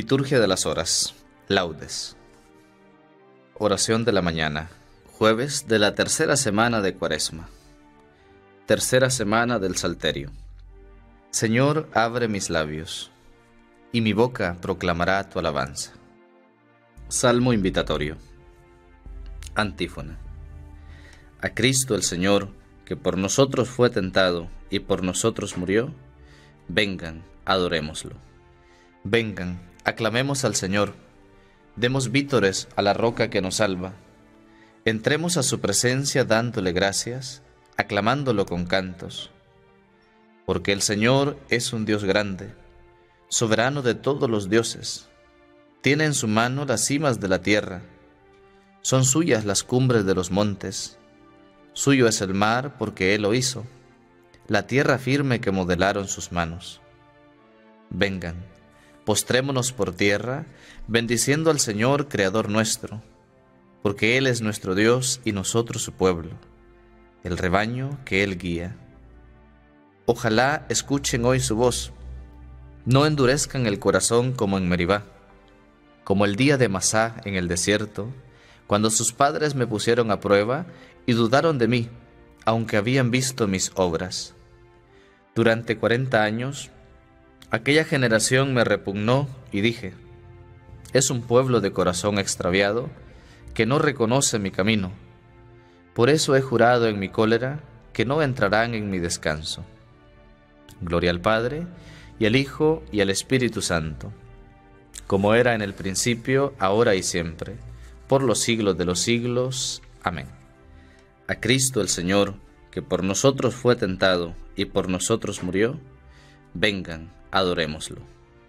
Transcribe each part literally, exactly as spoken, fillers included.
Liturgia de las Horas, Laudes. Oración de la mañana, jueves de la tercera semana de Cuaresma. Tercera semana del Salterio. Señor, abre mis labios, y mi boca proclamará tu alabanza. Salmo invitatorio. Antífona. A Cristo el Señor, que por nosotros fue tentado y por nosotros murió, vengan, adorémoslo. Vengan, aclamemos al Señor, demos vítores a la roca que nos salva. Entremos a su presencia dándole gracias, aclamándolo con cantos. Porque el Señor es un Dios grande, soberano de todos los dioses. Tiene en su mano las cimas de la tierra, son suyas las cumbres de los montes. Suyo es el mar porque Él lo hizo, la tierra firme que modelaron sus manos. Vengan, postrémonos por tierra, bendiciendo al Señor, Creador nuestro, porque Él es nuestro Dios y nosotros su pueblo, el rebaño que Él guía. Ojalá escuchen hoy su voz, no endurezcan el corazón como en Meribá, como el día de Masá en el desierto, cuando sus padres me pusieron a prueba y dudaron de mí, aunque habían visto mis obras. Durante cuarenta años, aquella generación me repugnó y dije, es un pueblo de corazón extraviado que no reconoce mi camino. Por eso he jurado en mi cólera que no entrarán en mi descanso. Gloria al Padre, y al Hijo, y al Espíritu Santo, como era en el principio, ahora y siempre, por los siglos de los siglos. Amén. A Cristo el Señor, que por nosotros fue tentado y por nosotros murió, vengan, adorémoslo.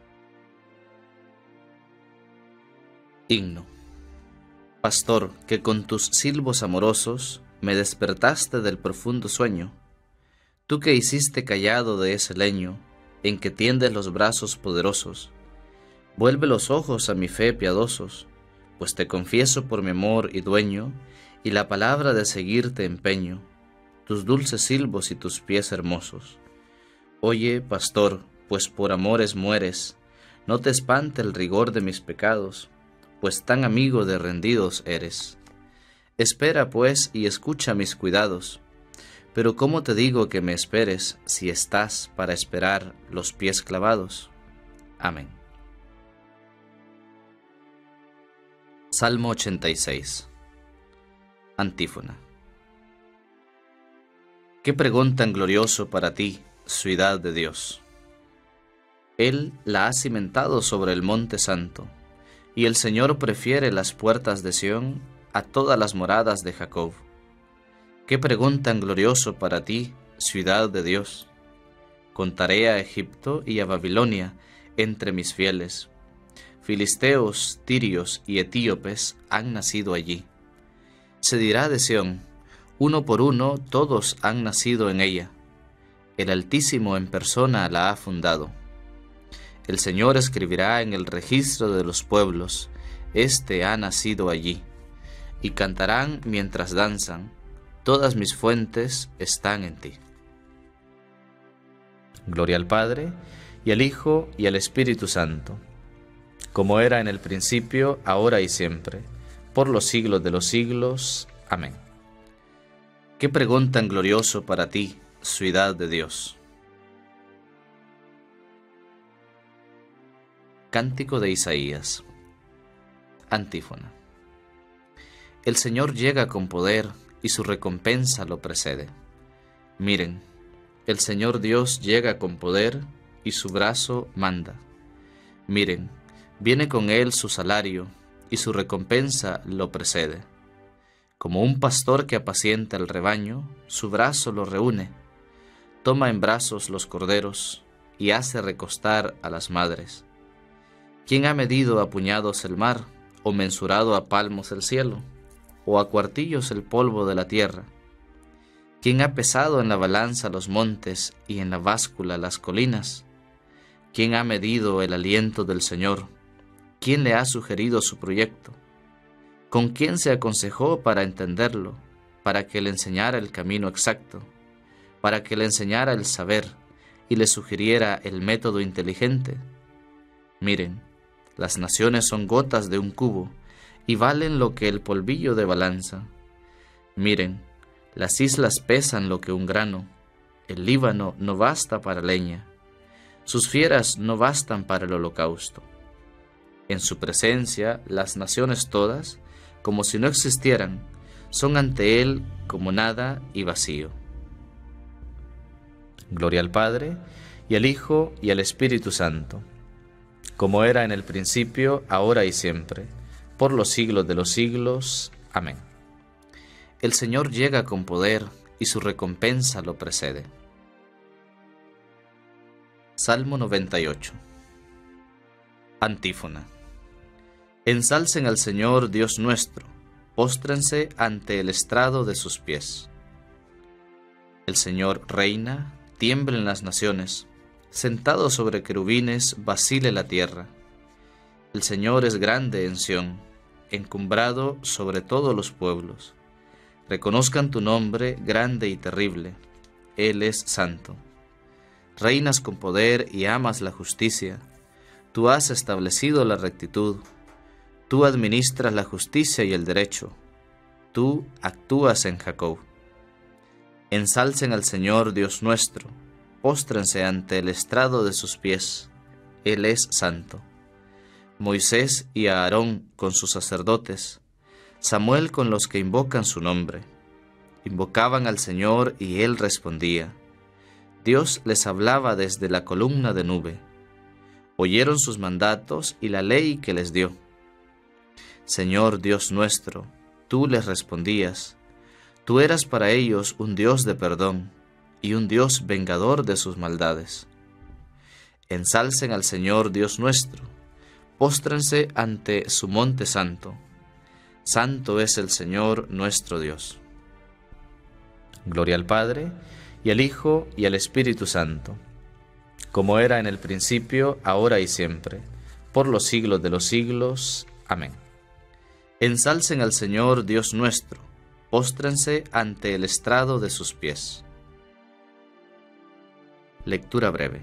Himno. Pastor, que con tus silbos amorosos me despertaste del profundo sueño, tú que hiciste callado de ese leño en que tiendes los brazos poderosos, vuelve los ojos a mi fe piadosos, pues te confieso por mi amor y dueño, y la palabra de seguirte empeño, tus dulces silbos y tus pies hermosos. Oye, pastor, pues por amores mueres, no te espante el rigor de mis pecados, pues tan amigo de rendidos eres. Espera, pues, y escucha mis cuidados, pero ¿cómo te digo que me esperes si estás para esperar los pies clavados? Amén. Salmo ochenta y seis. Antífona. Qué pregón tan glorioso para ti, ciudad de Dios. Él la ha cimentado sobre el monte santo, y el Señor prefiere las puertas de Sión a todas las moradas de Jacob. Qué pregón tan glorioso para ti, ciudad de Dios. Contaré a Egipto y a Babilonia entre mis fieles. Filisteos, tirios y etíopes han nacido allí. Se dirá de Sión, uno por uno todos han nacido en ella. El Altísimo en persona la ha fundado. El Señor escribirá en el registro de los pueblos, este ha nacido allí. Y cantarán mientras danzan, todas mis fuentes están en ti. Gloria al Padre, y al Hijo, y al Espíritu Santo, como era en el principio, ahora y siempre, por los siglos de los siglos. Amén. Qué pregón tan glorioso para ti, ciudad de Dios. Cántico de Isaías. Antífona. El Señor llega con poder y su recompensa lo precede. Miren, el Señor Dios llega con poder y su brazo manda. Miren, viene con él su salario y su recompensa lo precede. Como un pastor que apacienta el rebaño, su brazo lo reúne, toma en brazos los corderos y hace recostar a las madres. ¿Quién ha medido a puñados el mar, o mensurado a palmos el cielo, o a cuartillos el polvo de la tierra? ¿Quién ha pesado en la balanza los montes y en la báscula las colinas? ¿Quién ha medido el aliento del Señor? ¿Quién le ha sugerido su proyecto? ¿Con quién se aconsejó para entenderlo, para que le enseñara el camino exacto, para que le enseñara el saber y le sugiriera el método inteligente? Miren, Las naciones son gotas de un cubo, y valen lo que el polvillo de balanza. Miren, las islas pesan lo que un grano, el Líbano no basta para leña, sus fieras no bastan para el holocausto. En su presencia, las naciones todas, como si no existieran, son ante él como nada y vacío. Gloria al Padre, y al Hijo, y al Espíritu Santo, como era en el principio, ahora y siempre, por los siglos de los siglos. Amén. El Señor llega con poder, y su recompensa lo precede. Salmo noventa y ocho. Antífona. Ensalcen al Señor Dios nuestro, póstrense ante el estrado de sus pies. El Señor reina, tiemblen las naciones, sentado sobre querubines vacile la tierra. El Señor es grande en Sión, encumbrado sobre todos los pueblos. Reconozcan tu nombre grande y terrible, Él es santo. Reinas con poder y amas la justicia, tú has establecido la rectitud, tú administras la justicia y el derecho, tú actúas en Jacob. Ensalcen al Señor Dios nuestro, póstrense ante el estrado de sus pies, Él es santo. Moisés y Aarón con sus sacerdotes, Samuel con los que invocan su nombre, invocaban al Señor y Él respondía. Dios les hablaba desde la columna de nube, oyeron sus mandatos y la ley que les dio. Señor Dios nuestro, tú les respondías, tú eras para ellos un Dios de perdón y un Dios vengador de sus maldades. Ensalcen al Señor Dios nuestro, póstrense ante su monte santo. Santo es el Señor nuestro Dios. Gloria al Padre, y al Hijo, y al Espíritu Santo, como era en el principio, ahora y siempre, por los siglos de los siglos. Amén. Ensalcen al Señor Dios nuestro, póstrense ante el estrado de sus pies. Lectura breve.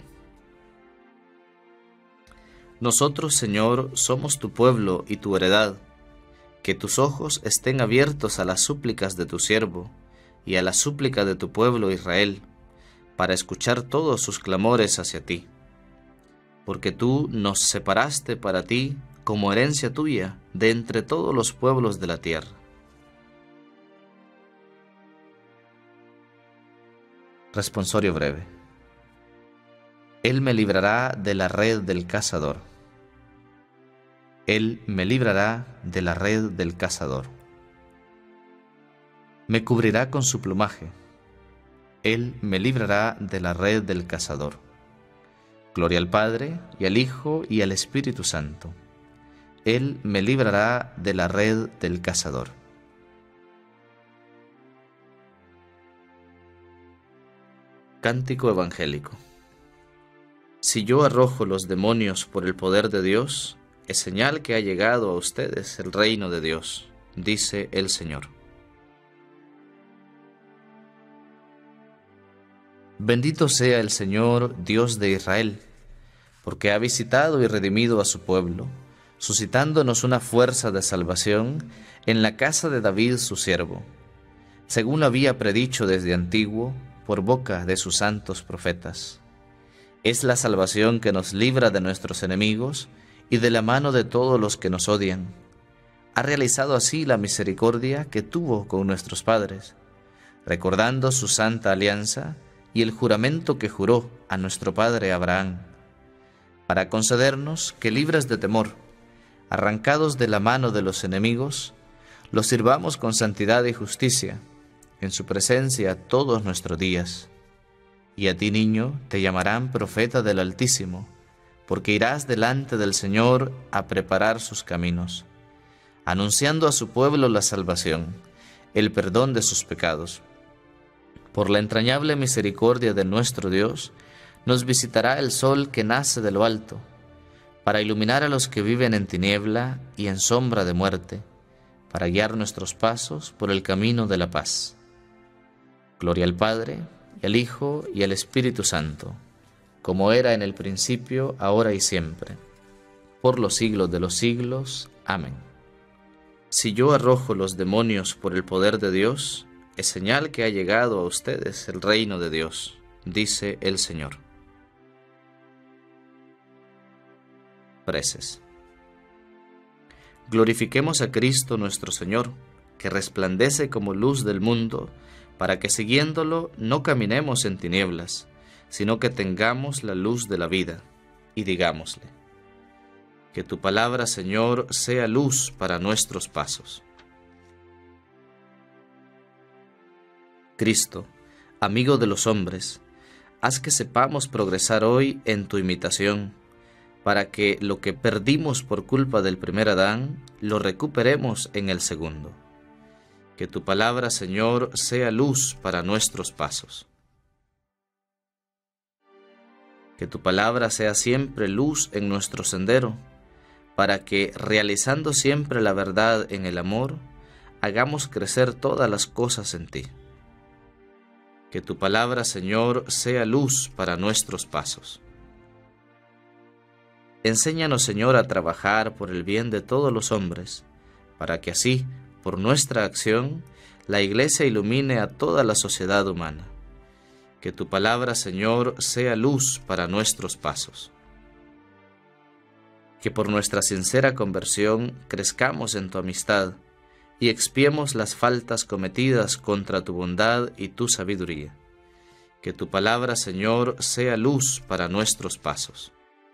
Nosotros, Señor, somos tu pueblo y tu heredad. Que tus ojos estén abiertos a las súplicas de tu siervo y a la súplica de tu pueblo Israel, para escuchar todos sus clamores hacia ti. Porque tú nos separaste para ti como herencia tuya de entre todos los pueblos de la tierra. Responsorio breve. Él me librará de la red del cazador. Él me librará de la red del cazador. Me cubrirá con su plumaje. Él me librará de la red del cazador. Gloria al Padre, y al Hijo, y al Espíritu Santo. Él me librará de la red del cazador. Cántico evangélico. Si yo arrojo los demonios por el poder de Dios, es señal que ha llegado a ustedes el reino de Dios, dice el Señor. Bendito sea el Señor, Dios de Israel, porque ha visitado y redimido a su pueblo, suscitándonos una fuerza de salvación en la casa de David su siervo, según había predicho desde antiguo por boca de sus santos profetas. Es la salvación que nos libra de nuestros enemigos y de la mano de todos los que nos odian. Ha realizado así la misericordia que tuvo con nuestros padres, recordando su santa alianza y el juramento que juró a nuestro padre Abraham, para concedernos que, libres de temor, arrancados de la mano de los enemigos, los sirvamos con santidad y justicia, en su presencia todos nuestros días. Y a ti, niño, te llamarán profeta del Altísimo, porque irás delante del Señor a preparar sus caminos, anunciando a su pueblo la salvación, el perdón de sus pecados. Por la entrañable misericordia de nuestro Dios, nos visitará el sol que nace de lo alto, para iluminar a los que viven en tiniebla y en sombra de muerte, para guiar nuestros pasos por el camino de la paz. Gloria al Padre, y al Hijo, y al Espíritu Santo, como era en el principio, ahora y siempre, por los siglos de los siglos. Amén. Si yo arrojo los demonios por el poder de Dios, es señal que ha llegado a ustedes el reino de Dios, dice el Señor. Preces. Glorifiquemos a Cristo nuestro Señor, que resplandece como luz del mundo, para que siguiéndolo no caminemos en tinieblas, sino que tengamos la luz de la vida, y digámosle: que tu palabra, Señor, sea luz para nuestros pasos. Cristo, amigo de los hombres, haz que sepamos progresar hoy en tu imitación, para que lo que perdimos por culpa del primer Adán, lo recuperemos en el segundo. Que tu palabra, Señor, sea luz para nuestros pasos. Que tu palabra sea siempre luz en nuestro sendero, para que, realizando siempre la verdad en el amor, hagamos crecer todas las cosas en ti. Que tu palabra, Señor, sea luz para nuestros pasos. Enséñanos, Señor, a trabajar por el bien de todos los hombres, para que así, por nuestra acción, la Iglesia ilumine a toda la sociedad humana. Que tu palabra, Señor, sea luz para nuestros pasos. Que por nuestra sincera conversión crezcamos en tu amistad y expiemos las faltas cometidas contra tu bondad y tu sabiduría. Que tu palabra, Señor, sea luz para nuestros pasos.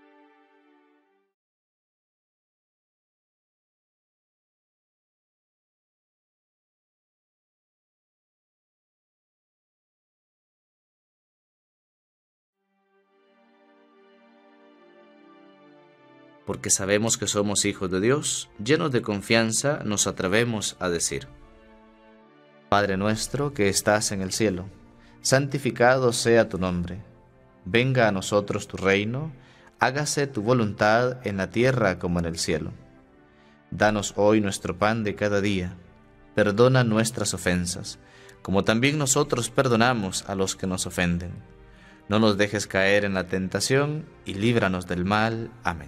Porque sabemos que somos hijos de Dios, llenos de confianza nos atrevemos a decir: Padre nuestro que estás en el cielo, santificado sea tu nombre. Venga a nosotros tu reino, hágase tu voluntad en la tierra como en el cielo. Danos hoy nuestro pan de cada día. Perdona nuestras ofensas, como también nosotros perdonamos a los que nos ofenden. No nos dejes caer en la tentación y líbranos del mal. Amén.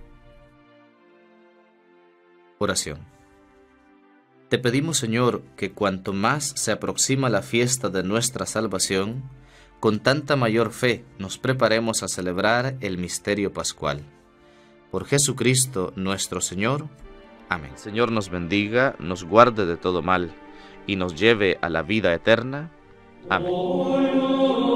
Oración. Te pedimos, Señor, que cuanto más se aproxima la fiesta de nuestra salvación, con tanta mayor fe nos preparemos a celebrar el misterio pascual. Por Jesucristo nuestro Señor. Amén. Señor nos bendiga, nos guarde de todo mal y nos lleve a la vida eterna. Amén.